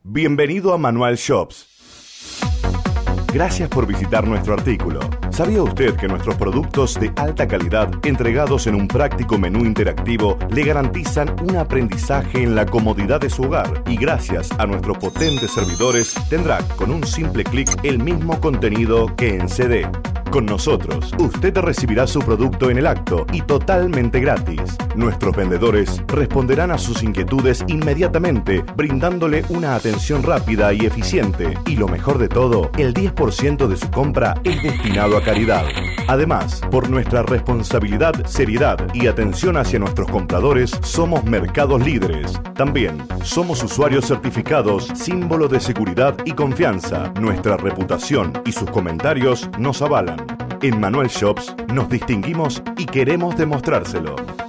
Bienvenido a Manual Shops. Gracias por visitar nuestro artículo. ¿Sabía usted que nuestros productos de alta calidad, entregados en un práctico menú interactivo, le garantizan un aprendizaje en la comodidad de su hogar? Y gracias a nuestros potentes servidores, tendrá con un simple clic el mismo contenido que en CD. Con nosotros, usted recibirá su producto en el acto y totalmente gratis. Nuestros vendedores responderán a sus inquietudes inmediatamente, brindándole una atención rápida y eficiente. Y lo mejor de todo, el 10% de su compra es destinado a caridad. Además, por nuestra responsabilidad, seriedad y atención hacia nuestros compradores, somos mercados líderes. También somos usuarios certificados, símbolo de seguridad y confianza. Nuestra reputación y sus comentarios nos avalan. En Manual Shops nos distinguimos y queremos demostrárselo.